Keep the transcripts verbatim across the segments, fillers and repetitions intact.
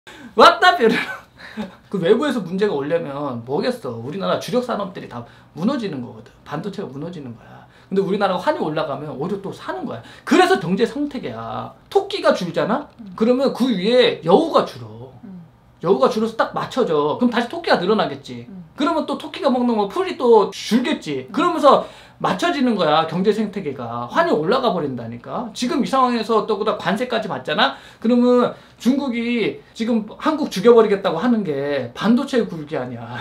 왔다 뾰로롱. 그 외부에서 문제가 오려면 뭐겠어. 우리나라 주력 산업들이 다 무너지는 거거든. 반도체가 무너지는 거야. 근데 우리나라가 환이 올라가면 오히려 또 사는 거야. 그래서 경제 생태계야. 토끼가 줄잖아? 음. 그러면 그 위에 여우가 줄어. 음. 여우가 줄어서 딱 맞춰져. 그럼 다시 토끼가 늘어나겠지. 음. 그러면 또 토끼가 먹는 거 풀이 또 줄겠지. 음. 그러면서 맞춰지는 거야. 경제 생태계가. 환이 올라가 버린다니까. 지금 이 상황에서 또 그다 관세까지 받잖아? 그러면 중국이 지금 한국 죽여버리겠다고 하는 게 반도체 굴기 아니야.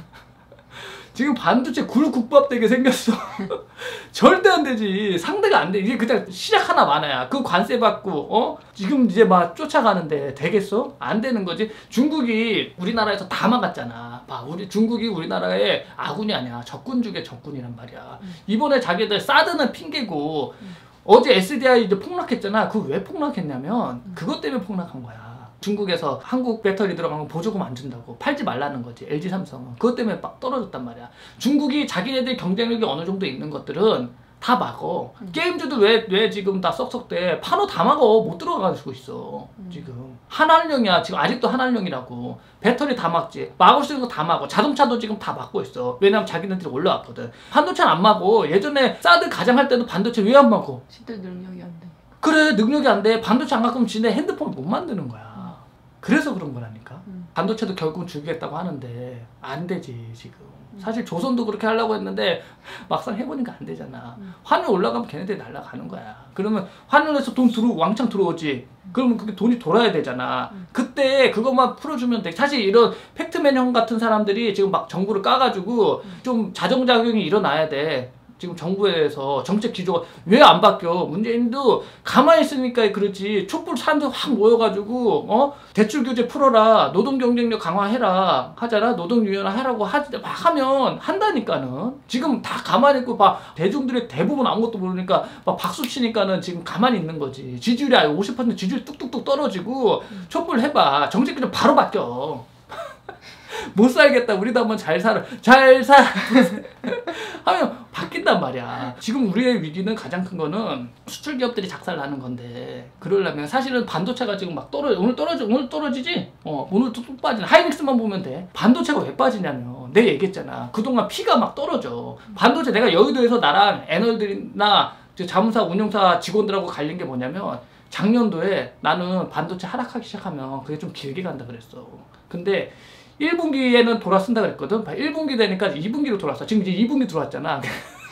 지금 반도체 굴국밥 되게 생겼어. 절대 안 되지. 상대가 안 돼. 이게 그냥 시작 하나 많아야. 그 관세 받고, 어? 지금 이제 막 쫓아가는데 되겠어? 안 되는 거지. 중국이 우리나라에서 다 막았잖아. 봐, 우리 중국이 우리나라의 아군이 아니야. 적군 중에 적군이란 말이야. 음. 이번에 자기들 사드는 핑계고, 음. 어제 에스디아이 이제 폭락했잖아. 그거 왜 폭락했냐면, 음. 그것 때문에 폭락한 거야. 중국에서 한국 배터리 들어간 거 보조금 안 준다고 팔지 말라는 거지. 엘지 삼성은 그것 때문에 막 떨어졌단 말이야. 중국이 자기네들 경쟁력이 어느 정도 있는 것들은 다 막어. 음. 게임주들 왜, 왜 지금 다 썩썩대. 파노 다 막어. 못 들어가고 있어. 음. 지금 한알령이야. 지금 아직도 한알령이라고. 배터리 다 막지. 막을 수 있는 거 다 막어. 자동차도 지금 다 막고 있어. 왜냐면 자기네들이 올라왔거든. 반도체는 안 막어. 예전에 사드 가장할 때도 반도체 왜 안 막어? 진짜 능력이 안 돼. 그래, 능력이 안 돼. 반도체 안 갖고 지네 핸드폰을 못 만드는 거야. 그래서 그런 거라니까. 음. 반도체도 결국은 죽이겠다고 하는데 안 되지 지금. 음. 사실 조선도 그렇게 하려고 했는데 막상 해보니까 안 되잖아. 음. 환율 올라가면 걔네들이 날아가는 거야. 그러면 환율에서 돈 들어 왕창 들어오지. 음. 그러면 그게 돈이 돌아야 되잖아. 음. 그때 그것만 풀어주면 돼. 사실 이런 팩트맨 형 같은 사람들이 지금 막 정부를 까가지고 음. 좀 자정작용이 일어나야 돼. 지금 정부에서 정책 기조가 왜 안 바뀌어? 문재인도 가만히 있으니까 그렇지. 촛불 사람들 확 모여가지고 어 대출 규제 풀어라, 노동 경쟁력 강화해라 하잖아. 노동 유연화 하라고 하, 막 하면 한다니까는. 지금 다 가만히 있고 막 대중들의 대부분 아무것도 모르니까 막 박수 치니까는 지금 가만히 있는 거지. 지지율이 아예 오십 퍼센트 지지율 뚝뚝뚝 떨어지고 촛불 해봐. 정책 규제 바로 바뀌어. 못 살겠다. 우리도 한번 잘 살아. 잘 살. 하면 바뀐단 말이야. 지금 우리의 위기는 가장 큰 거는 수출 기업들이 작살나는 건데, 그러려면 사실은 반도체가 지금 막 떨어져. 오늘 떨어져. 오늘 떨어지지? 어, 오늘 뚝뚝 빠지는. 하이닉스만 보면 돼. 반도체가 왜 빠지냐면, 내가 얘기했잖아. 그동안 피가 막 떨어져. 반도체 내가 여의도에서 나랑 애널들이나 자문사, 운용사 직원들하고 갈린 게 뭐냐면, 작년도에 나는 반도체 하락하기 시작하면 그게 좀 길게 간다 그랬어. 근데 일 분기에는 돌아선다 그랬거든. 일 분기 되니까 이 분기로 돌아왔어. 지금 이제 이 분기 들어왔잖아.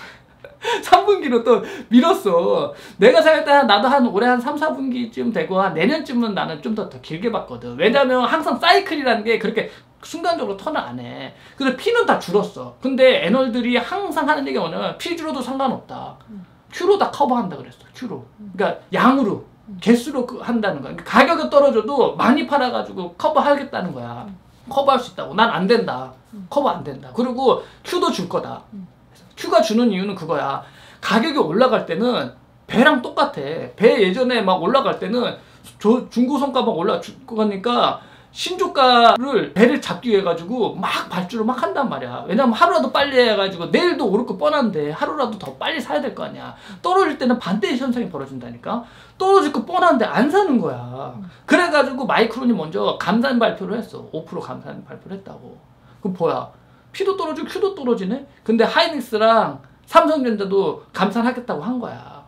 삼 분기로 또 밀었어. 내가 생각할 때 나도 한 올해 한 삼, 사 분기쯤 되고 한 내년쯤은 나는 좀 더 더 길게 봤거든. 왜냐면 항상 사이클이라는 게 그렇게 순간적으로 턴을 안 해. 그래서 피는 다 줄었어. 근데 애널들이 항상 하는 얘기가 뭐냐면 피 줄어도 상관없다. 큐로 다 커버한다 그랬어. 큐로. 그러니까 양으로. 개수로 한다는 거야. 가격이 떨어져도 많이 팔아가지고 커버하겠다는 거야. 커버할 수 있다고. 난 안 된다. 커버 안 된다. 그리고 Q도 줄 거다. Q가 주는 이유는 그거야. 가격이 올라갈 때는 배랑 똑같아. 배 예전에 막 올라갈 때는 중고성가 막 올라가니까 신주가를 배를 잡기 위해 가지고 막 발주를 막 한단 말이야. 왜냐면 하루라도 빨리 해가지고 내일도 오를 거 뻔한데 하루라도 더 빨리 사야 될 거 아니야. 떨어질 때는 반대의 현상이 벌어진다니까. 떨어질 거 뻔한데 안 사는 거야. 그래가지고 마이크론이 먼저 감산 발표를 했어. 오 퍼센트 감산 발표를 했다고. 그럼 뭐야? P도 떨어지고 Q도 떨어지네? 근데 하이닉스랑 삼성전자도 감산하겠다고 한 거야.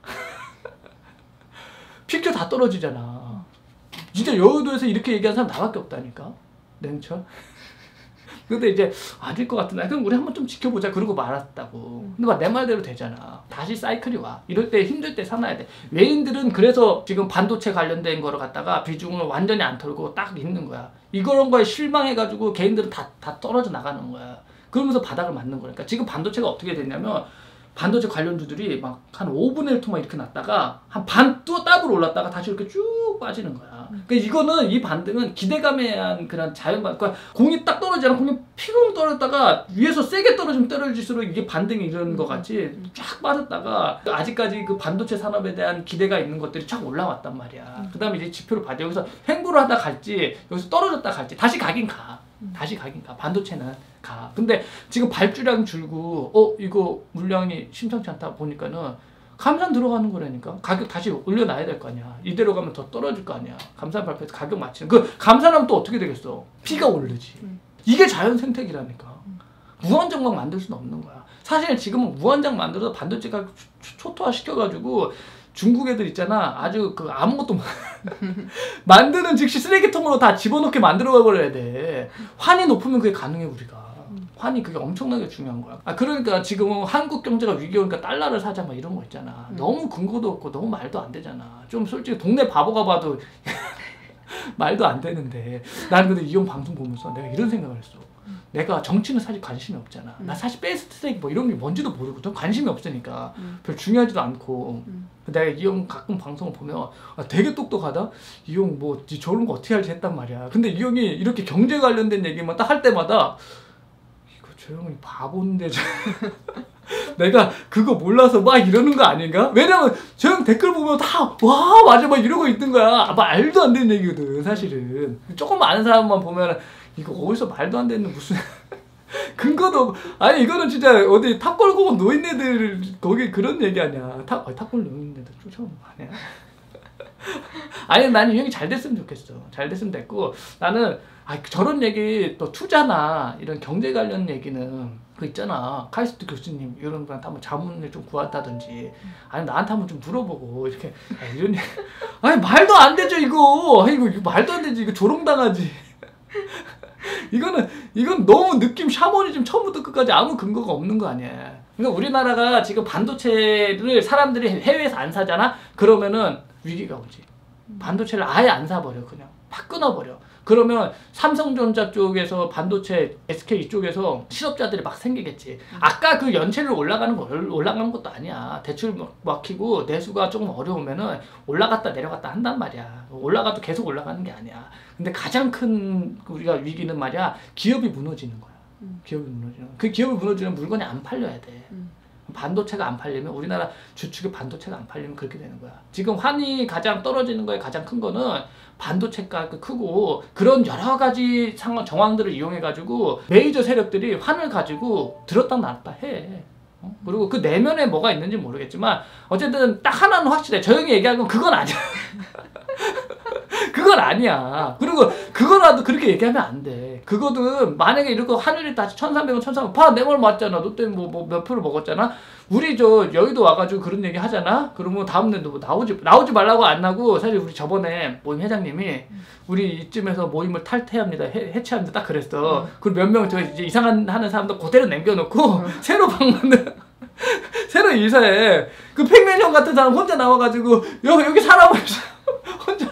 피 큐 다 떨어지잖아. 진짜 여의도에서 이렇게 얘기하는 사람 나밖에 없다니까. 냉철. 근데 이제 아닐 것 같은데 그럼 우리 한번 좀 지켜보자 그러고 말았다고. 근데 막 내 말대로 되잖아. 다시 사이클이 와. 이럴 때 힘들 때 사놔야 돼. 외인들은 그래서 지금 반도체 관련된 거를 갖다가 비중을 완전히 안 털고 딱 있는 거야. 이런 거에 실망해가지고 개인들은 다, 다 떨어져 나가는 거야. 그러면서 바닥을 맞는 거니까. 지금 반도체가 어떻게 됐냐면 반도체 관련주들이 막 한 오분의 일 토막 이렇게 났다가 한 반 또 더블 올랐다가 다시 이렇게 쭉 빠지는 거야. 그러니까 이거는 이 반등은 기대감에 의한 그런 자연반, 그러니까 공이 딱 떨어지잖아. 공이 피금 떨어졌다가 위에서 세게 떨어지면 떨어질수록 이게 반등이 이러는 것 같이 쫙 빠졌다가 아직까지 그 반도체 산업에 대한 기대가 있는 것들이 쫙 올라왔단 말이야. 그 다음에 이제 지표를 봐야 돼. 여기서 횡보를 하다 갈지 여기서 떨어졌다 갈지 다시 가긴 가. 다시 가긴 가. 반도체는 가. 근데 지금 발주량 줄고 어 이거 물량이 심상치 않다 보니까는 감산 들어가는 거라니까. 가격 다시 올려놔야 될 거 아니야. 이대로 가면 더 떨어질 거 아니야. 감산 발표해서 가격 맞추는. 그 감산하면 또 어떻게 되겠어? 피가 오르지. 음. 이게 자연 생태계라니까. 음. 무한정막 만들 수는 없는 거야. 사실 지금은 무한정 만들어서 반도체 가격 초토화 시켜가지고 중국 애들 있잖아. 아주 그 아무것도 만드는 즉시 쓰레기통으로 다 집어넣게 만들어 버려야 돼. 환이 높으면 그게 가능해 우리가. 환이 그게 엄청나게 중요한 거야. 아 그러니까 지금 한국 경제가 위기 오니까 달러를 사자 막 이런 거 있잖아. 음. 너무 근거도 없고 너무 말도 안 되잖아. 좀 솔직히 동네 바보가 봐도 말도 안 되는데 나는 근데 이형 방송 보면서 내가 이런 생각을 했어. 음. 내가 정치는 사실 관심이 없잖아. 음. 나 사실 베스트트랙 뭐 이런 게 뭔지도 모르고 좀 관심이 없으니까 음. 별 중요하지도 않고 음. 내가 이 형 가끔 방송을 보면 아, 되게 똑똑하다? 이 형 뭐 저런 거 어떻게 할지 했단 말이야. 근데 이 형이 이렇게 경제 관련된 얘기만 딱 할 때마다 저 형이 바본데 저... 내가 그거 몰라서 막 이러는 거 아닌가? 왜냐면 저 형 댓글 보면 다 와 맞아 막 이러고 있는 거야. 말도 안 되는 얘기거든 사실은. 조금 아는 사람만 보면 이거 어디서 말도 안 되는 무슨 근거도 아니 이거는 진짜 어디 탑골고 노인네들 거기 그런 얘기 아니야. 탑 아니, 탑골 노인네들 쫓아오는 거 아니야? 아니 나는 이 형이 잘 됐으면 좋겠어. 잘 됐으면 됐고 나는 아 저런 얘기 또 투자나 이런 경제 관련 얘기는 그 있잖아 카이스트 교수님 이런 분한테 한번 자문을 좀 구한다든지 아니 나한테 한번 좀 물어보고 이렇게 아, 이런 얘기 아니 말도 안 되죠 이거 아니, 이거, 이거 말도 안 되지 이거 조롱당하지 이거는 이건 너무 느낌 샤머니즘 처음부터 끝까지 아무 근거가 없는 거 아니야. 그러니까 우리나라가 지금 반도체를 사람들이 해외에서 안 사잖아. 그러면은 위기가 오지. 반도체를 아예 안 사버려 그냥 팍 끊어버려. 그러면 삼성전자 쪽에서 반도체 에스케이 쪽에서 실업자들이 막 생기겠지. 아까 그 연체를 올라가는 거 올라가는 것도 아니야. 대출 막히고 내수가 조금 어려우면은 올라갔다 내려갔다 한단 말이야. 올라가도 계속 올라가는 게 아니야. 근데 가장 큰 우리가 위기는 말이야 기업이 무너지는 거야. 음. 기업이 무너지는. 그 기업이 무너지면 물건이 안 팔려야 돼. 음. 반도체가 안 팔리면 우리나라 주축의 반도체가 안 팔리면 그렇게 되는 거야. 지금 환이 가장 떨어지는 거에 가장 큰 거는 반도체가 크고 그런 여러 가지 상황 정황들을 이용해 가지고 메이저 세력들이 환을 가지고 들었다 놨다 해. 어? 그리고 그 내면에 뭐가 있는지 모르겠지만 어쨌든 딱 하나는 확실해. 저 형이 얘기한 건 그건 아니야. 그건 아니야. 그리고 그거라도 그렇게 얘기하면 안 돼. 그거든 만약에 이렇게 하늘이 다시 천삼백 원, 천삼백 원 봐, 내 말 맞잖아. 너 때문에 뭐, 뭐 몇 프로 먹었잖아. 우리 저 여의도 와가지고 그런 얘기 하잖아. 그러면 다음날도 뭐 나오지 나오지 말라고 안 나고 사실 우리 저번에 모임 회장님이 우리 이쯤에서 모임을 탈퇴합니다. 해, 해체합니다. 딱 그랬어. 음. 그리고 몇 명 저 이제 이상한 하는 사람들 그대로 남겨놓고 음. 새로 방문을 새로 이사해. 그 팩맨 형 같은 사람 혼자 나와가지고 여기 여기 사람을 혼자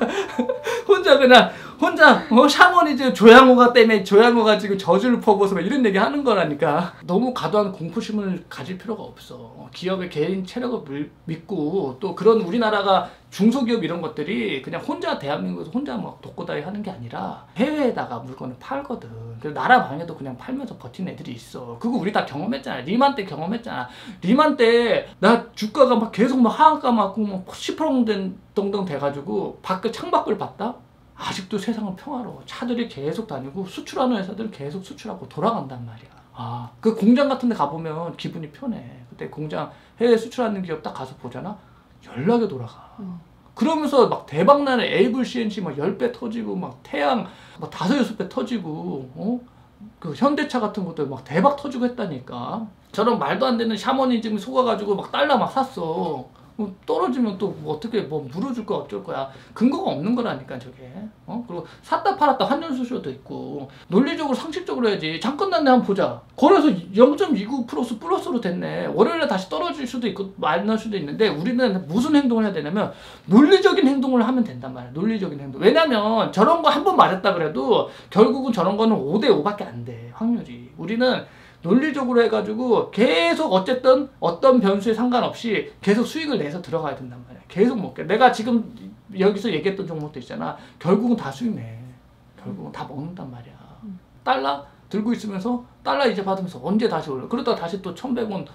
혼자 그냥 혼자 어 샤머니즘 조양호가 때문에 조양호가 지금 저주를 퍼부어서 막 이런 얘기 하는 거라니까. 너무 과도한 공포심을 가질 필요가 없어. 기업의 개인 체력을 믿고 또 그런 우리나라가 중소기업 이런 것들이 그냥 혼자 대한민국에서 혼자 막 독고다이 하는 게 아니라 해외에다가 물건을 팔거든. 그래서 나라 방에도 그냥 팔면서 버틴 애들이 있어. 그거 우리 다 경험했잖아. 리만 때 경험했잖아. 리만 때 나 주가가 막 계속 막 하한가 맞고 막 시퍼렁덩덩 돼가지고 밖을 창밖을 봤다? 아직도 세상은 평화로워. 차들이 계속 다니고 수출하는 회사들은 계속 수출하고 돌아간단 말이야. 아, 그 공장 같은 데 가보면 기분이 편해. 그때 공장 해외 수출하는 기업 딱 가서 보잖아? 연락이 돌아가. 음. 그러면서 막 대박나는 에이블 씨엔씨 막 십 배 터지고 막 태양 막 다섯 여섯 배 터지고 어? 그 현대차 같은 것도 막 대박 터지고 했다니까. 저런 말도 안 되는 샤머니즘이 속아가지고 막 달러 막 샀어. 뭐 떨어지면 또 뭐 어떻게 뭐 물어줄 거야 어쩔 거야. 근거가 없는 거라니까 저게. 어? 그리고 샀다 팔았다 환전수수료도 있고 논리적으로 상식적으로 해야지. 잠깐 났네 한번 보자. 거래소 영 점 이구 플러스 플러스로 됐네. 월요일에 다시 떨어질 수도 있고 만날 수도 있는데 우리는 무슨 행동을 해야 되냐면 논리적인 행동을 하면 된단 말이야. 논리적인 행동. 왜냐면 저런 거 한 번 말했다 그래도 결국은 저런 거는 오 대 오밖에 안 돼 확률이. 우리는 논리적으로 해가지고 계속 어쨌든 어떤 변수에 상관없이 계속 수익을 내서 들어가야 된단 말이야. 계속 먹게. 내가 지금 여기서 얘기했던 종목도 있잖아. 결국은 다 수익 내. 결국은 다 먹는단 말이야. 달러 들고 있으면서 달러 이제 받으면서 언제 다시 올려. 그러다가 다시 또 천백 원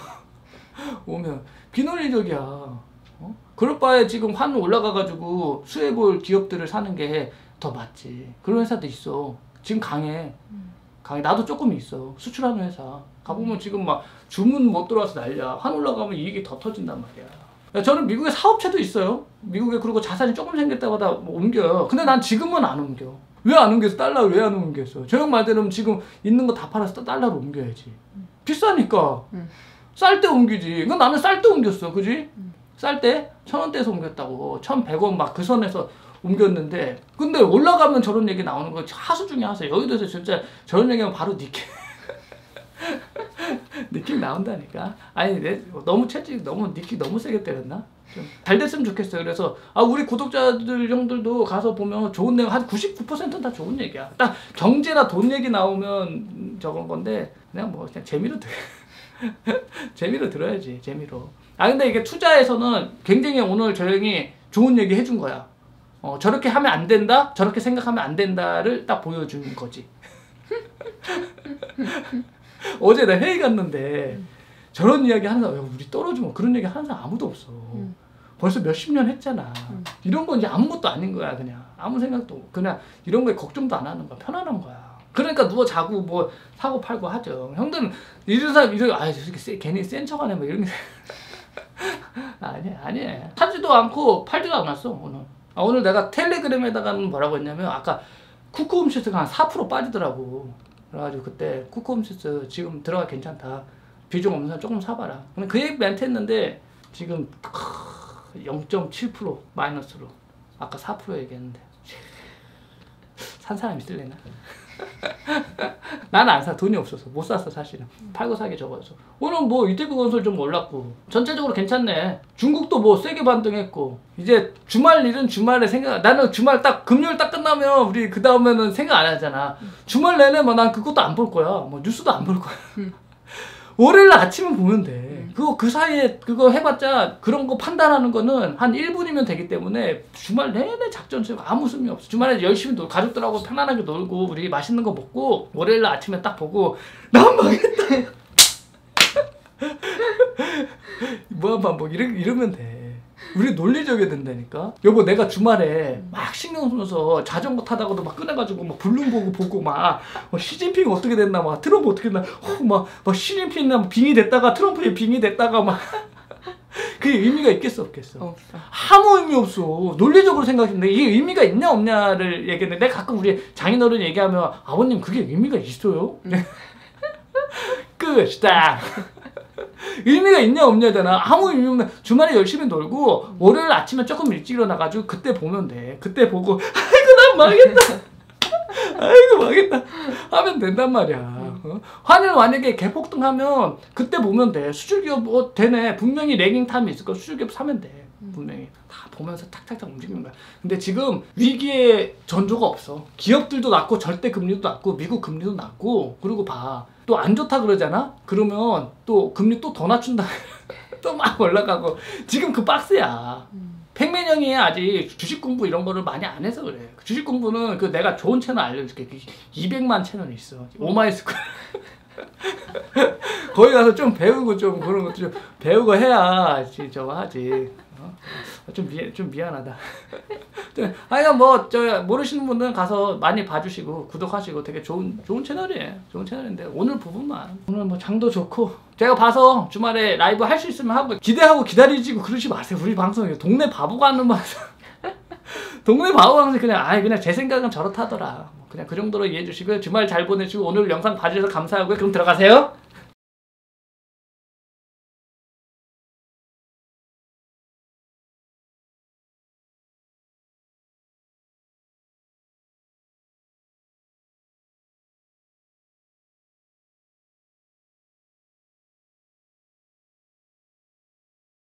오면 비논리적이야. 어? 그럴 바에 지금 환 올라가가지고 수혜볼 기업들을 사는 게 더 맞지. 그런 회사도 있어. 지금 강해. 강의 나도 조금 있어. 수출하는 회사 가보면 지금 막 주문 못 들어와서 난리야. 한 올라가면 이익이 더 터진단 말이야. 야, 저는 미국에 사업체도 있어요. 미국에 그리고 자산이 조금 생겼다고 다 뭐 옮겨요. 근데 난 지금은 안 옮겨. 왜 안 옮겼어? 달러를 왜 안 옮겼어? 저 형 말대로 지금 있는 거 다 팔아서 달러로 옮겨야지. 음. 비싸니까. 음. 쌀 때 옮기지. 그건 나는 쌀 때 옮겼어. 그지? 음. 쌀 때 천 원대에서 옮겼다고. 천백 원 막 그 선에서 옮겼는데, 근데 올라가면 저런 얘기 나오는 거 하수 중에 하수야. 여의도에서 진짜 저런 얘기하면 바로 니케 니킥 나온다니까. 아니 내 너무 채찍 너무 니킥 너무 세게 때렸나? 좀 잘 됐으면 좋겠어요. 그래서 아 우리 구독자들 형들도 가서 보면 좋은 내용 한 구십구 퍼센트는 다 좋은 얘기야. 딱 경제나 돈 얘기 나오면 저건 건데 그냥 뭐 그냥 재미로 들 재미로 들어야지. 재미로. 아 근데 이게 투자에서는 굉장히 오늘 저 형이 좋은 얘기 해준 거야. 어 저렇게 하면 안 된다, 저렇게 생각하면 안 된다를 딱 보여준 거지. 어제 나 회의 갔는데 음. 저런 이야기 하는 사람, 우리 떨어지면 그런 얘기 하는 사람 아무도 없어. 음. 벌써 몇십 년 했잖아. 음. 이런 건 이제 아무것도 아닌 거야. 그냥 아무 생각도 없고 그냥 이런 거에 걱정도 안 하는 거야. 편안한 거야. 그러니까 누워 자고 뭐 사고 팔고 하죠. 형들은 이런 사람 이런 아 저렇게 세, 괜히 센 척하네 뭐 이런 게 아니야 아니야. 사지도 않고 팔지도 않았어 오늘. 아, 오늘 내가 텔레그램에다가는 뭐라고 했냐면 아까 쿠쿠홈시스가 한 사 퍼센트 빠지더라고. 그래가지고 그때 쿠쿠홈시스 지금 들어가 괜찮다. 비중 없는 사람 조금 사봐라. 그 얘기 멘트 했는데 지금 영 점 칠 퍼센트 마이너스로. 아까 사 퍼센트 얘기했는데 산 사람 있을래나? 나는 안 사. 돈이 없어서 못 샀어 사실은. 팔고 사기 적어서. 오늘 뭐 이태크 건설 좀 올랐고 전체적으로 괜찮네. 중국도 뭐 세게 반등했고 이제 주말 일은 주말에 생각. 나는 주말 딱 금요일 딱 끝나면 우리 그 다음에는 생각 안 하잖아. 주말 내내 뭐 난 그것도 안 볼 거야. 뭐 뉴스도 안 볼 거야. 월요일 아침에 보면 돼. 음. 그거 그 사이에 그거 해봤자 그런 거 판단하는 거는 한 일 분이면 되기 때문에 주말 내내 작전 세우고 아무 의미 없어. 주말에 열심히 놀, 가족들하고 편안하게 놀고 우리 맛있는 거 먹고 월요일 아침에 딱 보고 난 망했다. 뭐한 반복 이러, 이러면 돼. 우리 논리적이 된다니까. 여보 내가 주말에 막 신경 쓰면서 자전거 타다가도 막 꺼내가지고 막 블룸버그 보고 막 어, 시진핑 어떻게 됐나 막 트럼프 어떻게 됐나 어, 막, 막 시진핑 빙이 됐다가 트럼프에 빙이 됐다가 막 그게 의미가 있겠어 없겠어? 없어. 아무 의미 없어. 논리적으로 생각했는데 이게 의미가 있냐 없냐를 얘기했는데 내가 가끔 우리 장인어른 얘기하면 아버님 그게 의미가 있어요? 응. 끝이다. 의미가 있냐 없냐잖아. 아무 의미 없는. 주말에 열심히 놀고 월요일 아침에 조금 일찍 일어나가지고 그때 보면 돼. 그때 보고 아이고 난 망했다. 아이고 망했다 하면 된단 말이야. 어? 환율 만약에 개폭등하면 그때 보면 돼. 수출기업 뭐 되네. 분명히 레깅 타임이 있을 거. 수출기업 사면 돼. 분명히 다 보면서 탁탁탁 움직이는 거야. 근데 지금 위기의 전조가 없어. 기업들도 낮고 절대 금리도 낮고 미국 금리도 낮고. 그리고 봐. 또 안 좋다 그러잖아? 그러면 또 금리 또 더 낮춘다. 또 막 올라가고. 지금 그 박스야. 음. 팩맨 형이 아직 주식 공부 이런 거를 많이 안 해서 그래. 주식 공부는 그 내가 좋은 채널 알려줄게. 이백만 채널이 있어. 오마이스쿨. 거기 가서 좀 배우고 좀 그런 것도 좀 배우고 해야 저거 하지. 어? 좀 미, 좀 미안하다. 아니 뭐 저 모르시는 분들은 가서 많이 봐주시고 구독하시고 되게 좋은 좋은 채널이에요. 좋은 채널인데 오늘 부분만 오늘 뭐 장도 좋고 제가 봐서 주말에 라이브 할 수 있으면 하고 기대하고 기다리시고 그러지 마세요. 우리 방송이 동네 바보가 하는 방송. 동네 바보 방송 그냥 아이 그냥 제 생각은 저렇다더라. 그냥 그 정도로 이해해 주시고요. 주말 잘 보내시고 오늘 영상 봐주셔서 감사하고요. 그럼 들어가세요.